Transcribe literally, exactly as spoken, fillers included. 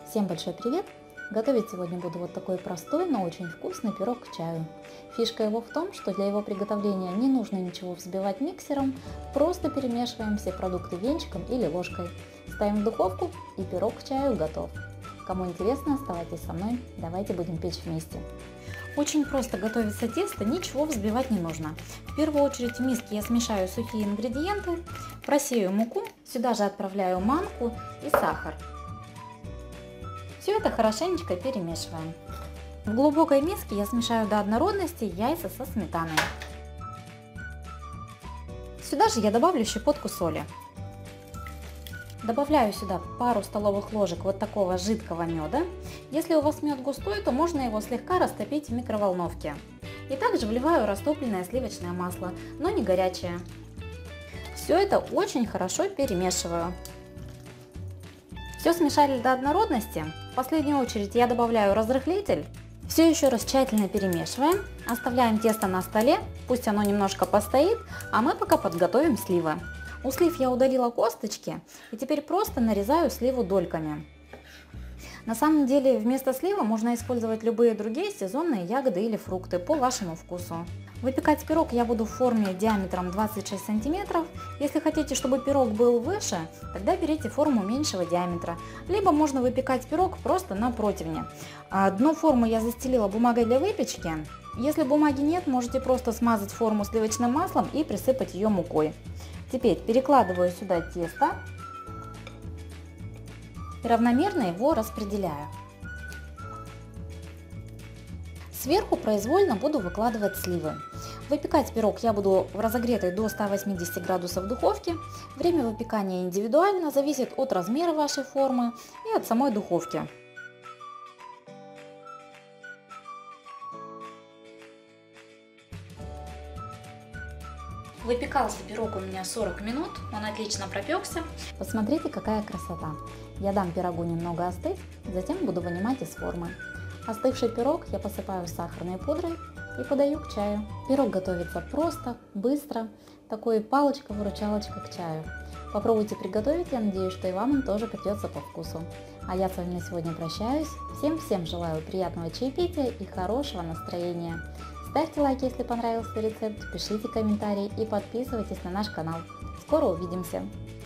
Всем большой привет! Готовить сегодня буду вот такой простой, но очень вкусный пирог к чаю. Фишка его в том, что для его приготовления не нужно ничего взбивать миксером, просто перемешиваем все продукты венчиком или ложкой. Ставим в духовку и пирог к чаю готов. Кому интересно, оставайтесь со мной, давайте будем печь вместе. Очень просто готовится тесто, ничего взбивать не нужно. В первую очередь в миске я смешаю сухие ингредиенты, просею муку, сюда же отправляю манку и сахар. Все это хорошенечко перемешиваем. В глубокой миске я смешаю до однородности яйца со сметаной. Сюда же я добавлю щепотку соли. Добавляю сюда пару столовых ложек вот такого жидкого меда. Если у вас мед густой, то можно его слегка растопить в микроволновке. И также вливаю растопленное сливочное масло, но не горячее. Все это очень хорошо перемешиваю. Все смешали до однородности. В последнюю очередь я добавляю разрыхлитель. Все еще раз тщательно перемешиваем. Оставляем тесто на столе, пусть оно немножко постоит, а мы пока подготовим сливы. У слив я удалила косточки и теперь просто нарезаю сливу дольками. На самом деле вместо сливы можно использовать любые другие сезонные ягоды или фрукты по вашему вкусу. Выпекать пирог я буду в форме диаметром двадцать шесть сантиметров. Если хотите, чтобы пирог был выше, тогда берите форму меньшего диаметра. Либо можно выпекать пирог просто на противне. Дно формы я застелила бумагой для выпечки. Если бумаги нет, можете просто смазать форму сливочным маслом и присыпать ее мукой. Теперь перекладываю сюда тесто и равномерно его распределяю. Сверху произвольно буду выкладывать сливы. Выпекать пирог я буду в разогретой до ста восьмидесяти градусов духовке. Время выпекания индивидуально, зависит от размера вашей формы и от самой духовки. Выпекался пирог у меня сорок минут, он отлично пропекся. Посмотрите, какая красота! Я дам пирогу немного остыть, затем буду вынимать из формы. Остывший пирог я посыпаю сахарной пудрой и подаю к чаю. Пирог готовится просто, быстро, такой палочка-выручалочка к чаю. Попробуйте приготовить, я надеюсь, что и вам он тоже придется по вкусу. А я с вами на сегодня прощаюсь. Всем-всем желаю приятного чаепития и хорошего настроения. Ставьте лайк, если понравился рецепт, пишите комментарии и подписывайтесь на наш канал. Скоро увидимся!